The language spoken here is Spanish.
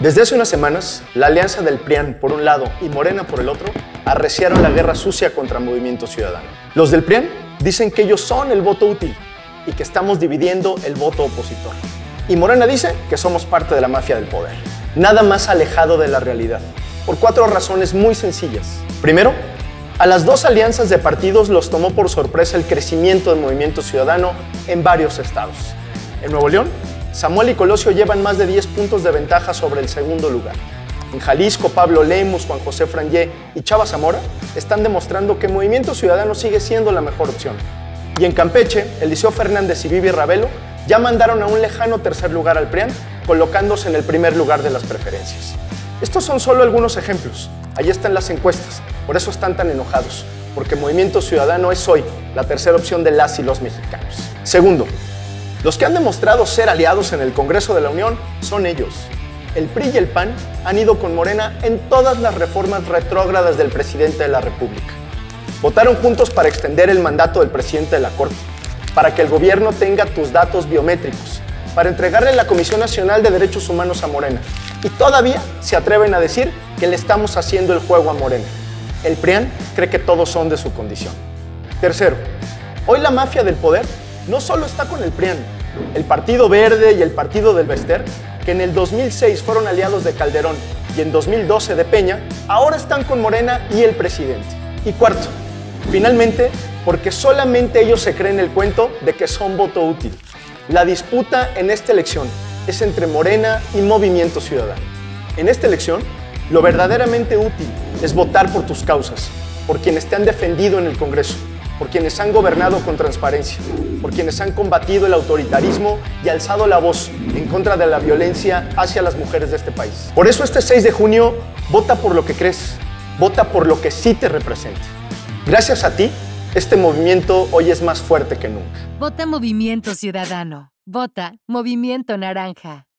Desde hace unas semanas, la alianza del PRIAN por un lado y Morena por el otro arreciaron la guerra sucia contra Movimiento Ciudadano. Los del PRIAN dicen que ellos son el voto útil y que estamos dividiendo el voto opositor. Y Morena dice que somos parte de la mafia del poder. Nada más alejado de la realidad, por 4 razones muy sencillas. Primero, a las 2 alianzas de partidos los tomó por sorpresa el crecimiento del Movimiento Ciudadano en varios estados. En Nuevo León, Samuel y Colosio llevan más de 10 puntos de ventaja sobre el segundo lugar. En Jalisco, Pablo Lemus, Juan José Frangé y Chava Zamora están demostrando que Movimiento Ciudadano sigue siendo la mejor opción. Y en Campeche, Eliseo Fernández y Vivi Ravelo ya mandaron a un lejano tercer lugar al PRIAN, colocándose en el primer lugar de las preferencias. Estos son solo algunos ejemplos. Allí están las encuestas, por eso están tan enojados, porque Movimiento Ciudadano es hoy la tercera opción de las y los mexicanos. Segundo, los que han demostrado ser aliados en el Congreso de la Unión son ellos. El PRI y el PAN han ido con Morena en todas las reformas retrógradas del presidente de la República. Votaron juntos para extender el mandato del presidente de la Corte, para que el gobierno tenga tus datos biométricos, para entregarle la Comisión Nacional de Derechos Humanos a Morena. Y todavía se atreven a decir que le estamos haciendo el juego a Morena. El PRIAN cree que todos son de su condición. Tercero, hoy la mafia del poder no solo está con el PRIAN. El Partido Verde y el Partido del Bester, que en el 2006 fueron aliados de Calderón y en 2012 de Peña, ahora están con Morena y el presidente. Y cuarto, finalmente, porque solamente ellos se creen el cuento de que son voto útil. La disputa en esta elección es entre Morena y Movimiento Ciudadano. En esta elección, lo verdaderamente útil es votar por tus causas, por quienes te han defendido en el Congreso, por quienes han gobernado con transparencia, por quienes han combatido el autoritarismo y alzado la voz en contra de la violencia hacia las mujeres de este país. Por eso este 6 de junio, vota por lo que crees, vota por lo que sí te representa. Gracias a ti, este movimiento hoy es más fuerte que nunca. Vota Movimiento Ciudadano. Vota Movimiento Naranja.